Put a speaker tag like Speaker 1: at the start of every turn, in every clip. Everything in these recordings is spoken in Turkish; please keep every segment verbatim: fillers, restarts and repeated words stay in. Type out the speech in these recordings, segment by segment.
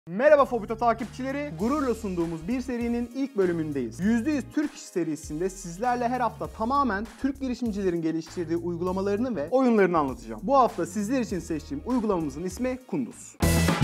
Speaker 1: Merhaba Fobito takipçileri, gururla sunduğumuz bir serinin ilk bölümündeyiz. yüzde yüz Türk İş serisinde sizlerle her hafta tamamen Türk girişimcilerin geliştirdiği uygulamalarını ve oyunlarını anlatacağım. Bu hafta sizler için seçtiğim uygulamamızın ismi Kunduz.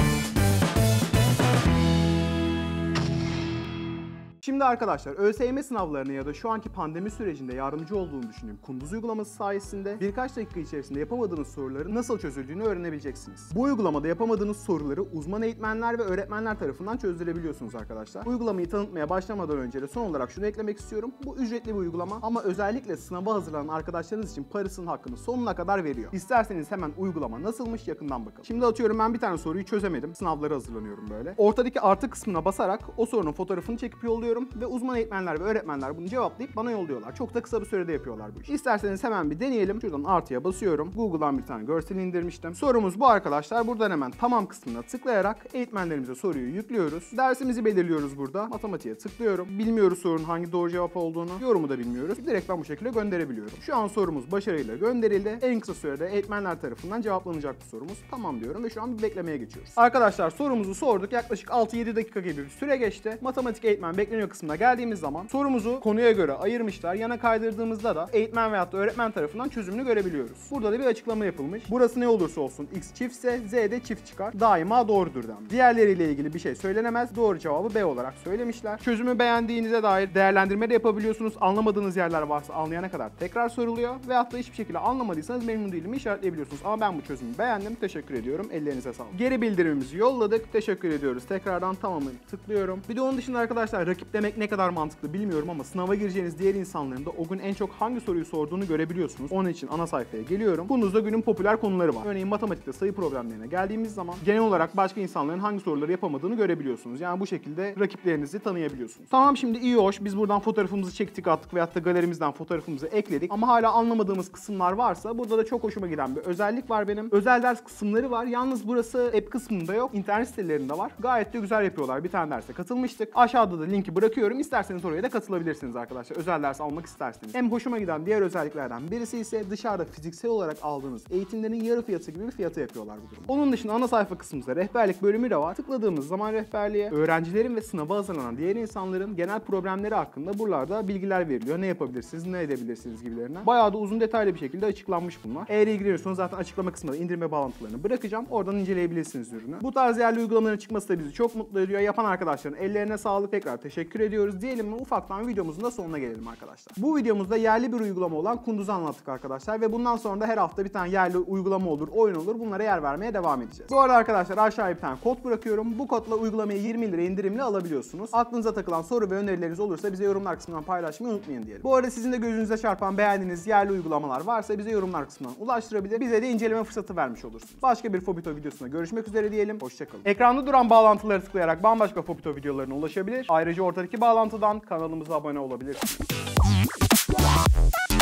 Speaker 1: Şimdi arkadaşlar, ÖSYM sınavlarına ya da şu anki pandemi sürecinde yardımcı olduğunu düşündüğüm Kunduz uygulaması sayesinde birkaç dakika içerisinde yapamadığınız soruların nasıl çözüldüğünü öğrenebileceksiniz. Bu uygulamada yapamadığınız soruları uzman eğitmenler ve öğretmenler tarafından çözdürebiliyorsunuz arkadaşlar. Uygulamayı tanıtmaya başlamadan önce de son olarak şunu eklemek istiyorum. Bu ücretli bir uygulama ama özellikle sınava hazırlanan arkadaşlarınız için parasının hakkını sonuna kadar veriyor. İsterseniz hemen uygulama nasılmış yakından bakalım. Şimdi atıyorum ben bir tane soruyu çözemedim. Sınavlara hazırlanıyorum böyle. Ortadaki artı kısmına basarak o sorunun fotoğrafını çekip yolluyorum ve uzman eğitmenler ve öğretmenler bunu cevaplayıp bana yolluyorlar. Çok da kısa bir sürede yapıyorlar bu işi. İsterseniz hemen bir deneyelim. Şuradan artıya basıyorum. Google'dan bir tane görsel indirmiştim. Sorumuz bu arkadaşlar. Buradan hemen tamam kısmına tıklayarak eğitmenlerimize soruyu yüklüyoruz. Dersimizi belirliyoruz burada. Matematiğe tıklıyorum. Bilmiyoruz sorunun hangi doğru cevap olduğunu. Yorumu da bilmiyoruz. Direkt ben bu şekilde gönderebiliyorum. Şu an sorumuz başarıyla gönderildi. En kısa sürede eğitmenler tarafından cevaplanacak bu sorumuz. Tamam diyorum ve şu an bir beklemeye geçiyoruz. Arkadaşlar sorumuzu sorduk. Yaklaşık altı yedi dakika gibi bir süre geçti. Matematik eğitmen bekleniyor kısmına geldiğimiz zaman sorumuzu konuya göre ayırmışlar. Yana kaydırdığımızda da eğitmen veyahut da öğretmen tarafından çözümünü görebiliyoruz. Burada da bir açıklama yapılmış. Burası ne olursa olsun x çiftse z de çift çıkar. Daima doğrudur denmiş. Diğerleriyle ilgili bir şey söylenemez. Doğru cevabı B olarak söylemişler. Çözümü beğendiğinize dair değerlendirme de yapabiliyorsunuz. Anlamadığınız yerler varsa anlayana kadar tekrar soruluyor. Veyahut da hiçbir şekilde anlamadıysanız memnun değilimi işaretleyebiliyorsunuz. Ama ben bu çözümü beğendim. Teşekkür ediyorum. Ellerinize sağlık. Geri bildirimimizi yolladık. Teşekkür ediyoruz. Tekrardan tamamını tıklıyorum. Bir de onun dışında arkadaşlar rakiplemek ne kadar mantıklı bilmiyorum ama sınava gireceğiniz diğer insanların da o gün en çok hangi soruyu sorduğunu görebiliyorsunuz. Onun için ana sayfaya geliyorum. Kunduz'da günün popüler konuları var. Örneğin matematikte sayı problemlerine geldiğimiz zaman genel olarak başka insanların hangi soruları yapamadığını görebiliyorsunuz. Yani bu şekilde rakiplerinizi tanıyabiliyorsunuz. Tamam, şimdi iyi hoş biz buradan fotoğrafımızı çektik attık veyahut da galerimizden fotoğrafımızı ekledik ama hala anlamadığımız kısımlar varsa burada da çok hoşuma giden bir özellik var benim. Özel ders kısımları var. Yalnız burası app kısmında yok. İnternet sitelerinde var. Gayet de güzel yapıyorlar. Bir tane derse katılmıştık. Aşağıda da linki bırakıyorum. İsterseniz oraya da katılabilirsiniz arkadaşlar. Özel ders almak isterseniz. Hem hoşuma giden diğer özelliklerden birisi ise dışarıda fiziksel olarak aldığınız eğitimlerin yarı fiyatı gibi bir fiyata yapıyorlar bu durumu. Onun dışında ana sayfa kısmında rehberlik bölümü de var. Tıkladığımız zaman rehberliğe öğrencilerin ve sınava hazırlanan diğer insanların genel problemleri hakkında buralarda bilgiler veriliyor. Ne yapabilirsiniz, ne edebilirsiniz gibilerinden. Bayağı da uzun detaylı bir şekilde açıklanmış bunlar. Eğer ilgileniyorsanız zaten açıklama kısmında indirme bağlantılarını bırakacağım. Oradan inceleyebilirsiniz ürünü. Bu tarz yerli uygulamaların çıkması da bizi çok mutlu ediyor. Yapan arkadaşların ellerine sağlık. Tekrar teşekkür ediyoruz. Diyelim mi ufaktan videomuzun da sonuna gelelim arkadaşlar. Bu videomuzda yerli bir uygulama olan Kunduz'u anlattık arkadaşlar ve bundan sonra da her hafta bir tane yerli uygulama olur, oyun olur. Bunlara yer vermeye devam edeceğiz. Bu arada arkadaşlar aşağıya bir tane kod bırakıyorum. Bu kodla uygulamayı yirmi lira indirimli alabiliyorsunuz. Aklınıza takılan soru ve önerileriniz olursa bize yorumlar kısmından paylaşmayı unutmayın diyelim. Bu arada sizin de gözünüze çarpan beğendiğiniz yerli uygulamalar varsa bize yorumlar kısmından ulaştırabilir. Bize de inceleme fırsatı vermiş olursunuz. Başka bir Fobito videosunda görüşmek üzere diyelim. Hoşçakalın. Ekranda duran bağlantıları tıklayarak bambaşka Fobito videolarına ulaşabilir. Ayrıca ortadaki bağlantıdan kanalımıza abone olabilirsiniz.